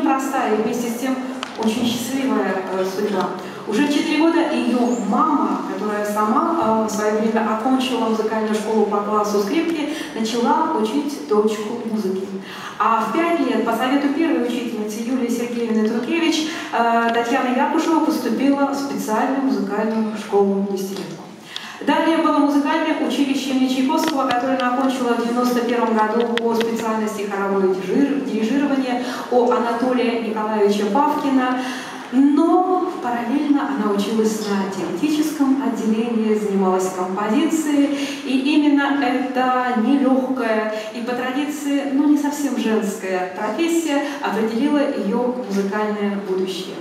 непростая и вместе с тем очень счастливая судьба. Уже 4 года ее мама, которая сама в свое время окончила музыкальную школу по классу скрипки, начала учить дочку музыки. А в 5 лет по совету первой учительницы Юлии Сергеевны Трункевич Татьяна Якушева поступила в специальную музыкальную школу-десятилетку. Далее было музыкальное училище имени Чайковского, которое она окончила в 1991 году по специальности хоровое дирижирование у Анатолия Николаевича Павкина. Но параллельно она училась на теоретическом отделении, занималась композицией, и именно эта нелегкая и по традиции, ну не совсем женская профессия определила ее музыкальное будущее.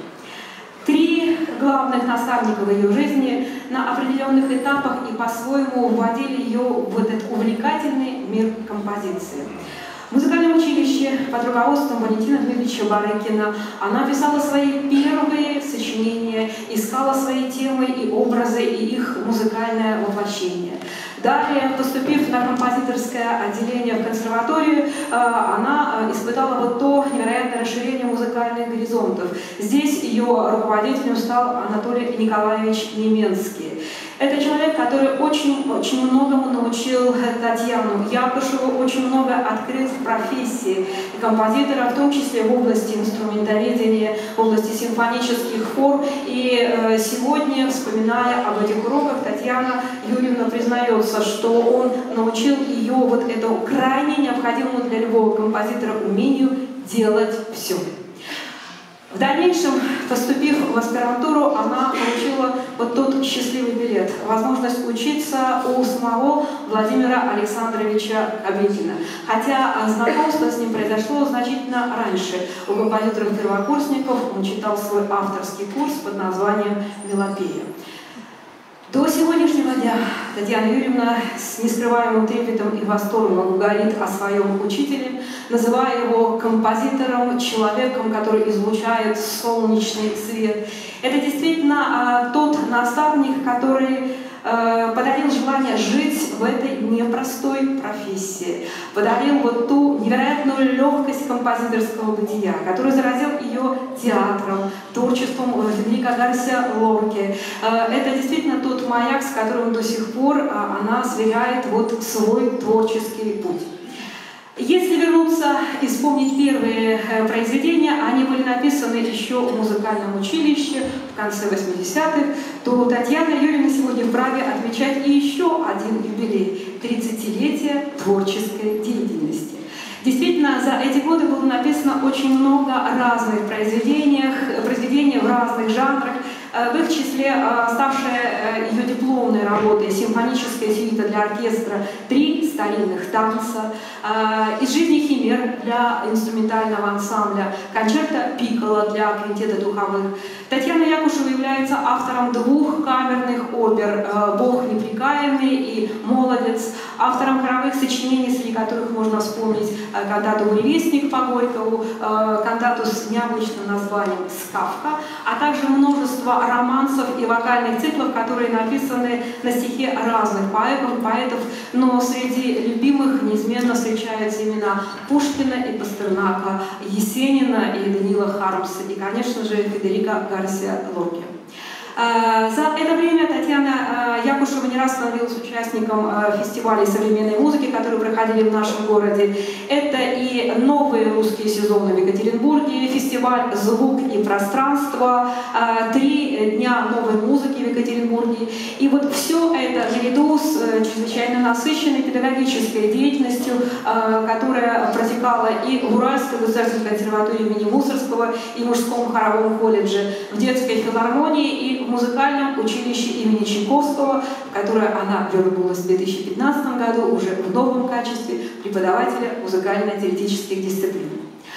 3 главных наставника в ее жизни на определенных этапах и по-своему вводили ее в этот увлекательный мир композиции. В музыкальном училище под руководством Валентина Дмитриевича Барыкина она писала свои первые сочинения, искала свои темы и образы и их музыкальное воплощение. Далее, поступив на композиторское отделение в консерваторию, она испытала вот то невероятное расширение музыкальных горизонтов. Здесь ее руководителем стал Анатолий Николаевич Неменский. Это человек, который очень многому научил Татьяну Якушеву, очень много открыл в профессии композитора, в том числе в области инструментоведения, в области симфонических форм. И сегодня, вспоминая об этих уроках, Татьяна Юрьевна признается, что он научил ее вот этому крайне необходимому для любого композитора умению делать все. В дальнейшем, поступив в аспирантуру, она получила вот тот счастливый билет, возможность учиться у самого Владимира Александровича Кабекина. Хотя знакомство с ним произошло значительно раньше. У композиторов-первокурсников он читал свой авторский курс под названием «Мелопея». До сегодняшнего дня Татьяна Юрьевна с нескрываемым трепетом и восторгом говорит о своем учителе, называя его композитором, человеком, который излучает солнечный свет. Это действительно тот наставник, который подарил желание жить в этой непростой профессии, подарил вот ту невероятную легкость композиторского бытия, который заразил ее театром, творчеством Федерико Гарсиа Лорки. Это действительно тот маяк, с которым до сих пор она сверяет вот свой творческий путь. Если вернуться и вспомнить первые произведения, они были написаны еще в музыкальном училище в конце 80-х, то Татьяна Юрьевна сегодня вправе отмечать и еще один юбилей – 30-летие творческой деятельности. Действительно, за эти годы было написано очень много разных произведений в разных жанрах. В их числе ставшая ее дипломной работой «Симфоническая сюита для оркестра», 3 старинных танца, «Из жизни химер» для инструментального ансамбля, «Концерто пикколо» для квинтета духовых. Татьяна Якушева является автором 2 камерных опер «Бог непрекаянный» и «Молодец», автором хоровых сочинений, среди которых можно вспомнить кантату «Буревестник» по Горькову, кантату с необычным названием «Скавка», а также множество романсов и вокальных циклов, которые написаны на стихи разных поэтов, но среди любимых неизменно встречаются имена Пушкина и Пастернака, Есенина и Даниила Хармса, и, конечно же, Федерико Гарсиа Лорки. За это время Татьяна Якушева не раз становилась участником фестивалей современной музыки, которые проходили в нашем городе. Это и новые русские сезоны в Екатеринбурге, фестиваль «Звук и пространство», 3 дня новой музыки в Екатеринбурге. И вот все это наряду с чрезвычайно насыщенной педагогической деятельностью, которая протекала и в Уральской государственной консерватории имени Мусорского, и в мужском хоровом колледже, в детской филармонии и в музыкальном училище имени Чайковского, в которое она вернулась в 2015 году уже в новом качестве преподавателя музыкально-теоретических дисциплин.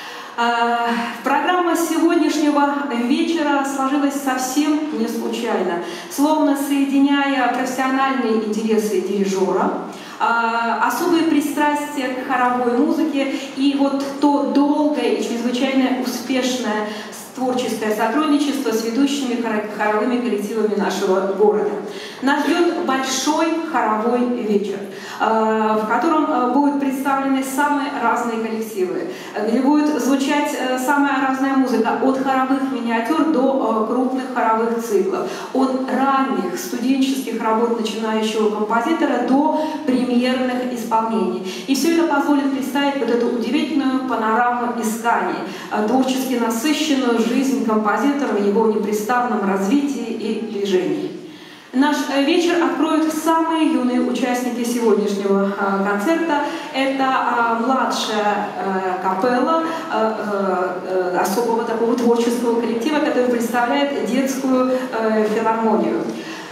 Программа сегодняшнего вечера сложилась совсем не случайно, словно соединяя профессиональные интересы дирижера, особые пристрастия к хоровой музыке и вот то долгое и чрезвычайно успешное творческое сотрудничество с ведущими хоровыми коллективами нашего города. Нас ждет большой хоровой вечер, в котором будут представлены самые разные коллективы, где будет звучать самая разная музыка, от хоровых миниатюр до крупных хоровых циклов, от ранних студенческих работ начинающего композитора до премьерных исполнений. И все это позволит представить вот эту удивительную панораму исканий, творчески насыщенную жизнь композитора в его непрестанном развитии и движении. Наш вечер откроют самые юные участники сегодняшнего концерта. Это младшая капелла особого такого творческого коллектива, который представляет детскую филармонию.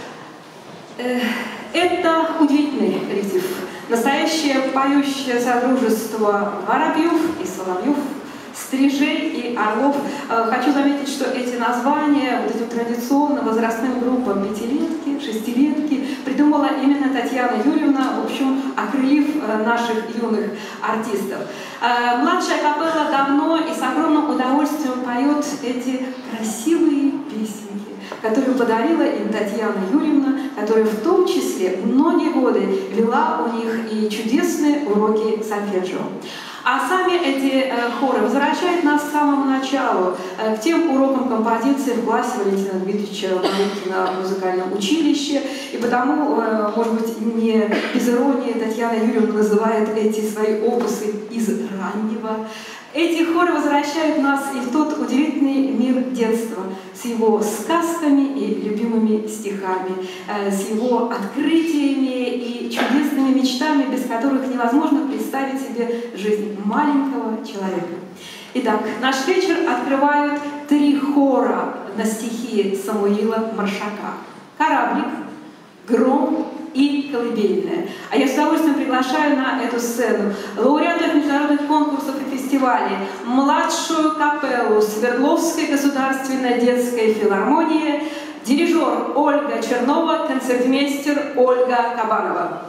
Это удивительный коллектив. Настоящее поющее содружество воробьев и соловьев, стрижей и орлов. Хочу заметить, что эти названия вот этим традиционно возрастным группам пятилетки, шестилетки придумала именно Татьяна Юрьевна, в общем, окрылив наших юных артистов. Младшая капелла давно и с огромным удовольствием поет эти красивые песенки, которые подарила им Татьяна Юрьевна, которая в том числе многие годы вела у них и чудесные уроки сольфеджио. А сами эти хоры возвращают нас к самому началу, к тем урокам композиции в классе Валентина Дмитриевича Малюткина в музыкальном училище. И потому, может быть, не без иронии Татьяна Юрьевна называет эти свои опусы из раннего. Эти хоры возвращают нас и в тот удивительный мир детства с его сказками и любимыми стихами, с его открытиями и чудесными мечтами, без которых невозможно представить себе жизнь маленького человека. Итак, наш вечер открывают 3 хора на стихи Самуила Маршака: «Кораблик», «Гром» и «Колыбельная». А я с удовольствием приглашаю на эту сцену лауреатов международных конкурсов и фестивалей, младшую капеллу Свердловской государственной детской филармонии, дирижер Ольга Чернова, концертмейстер Ольга Кабанова.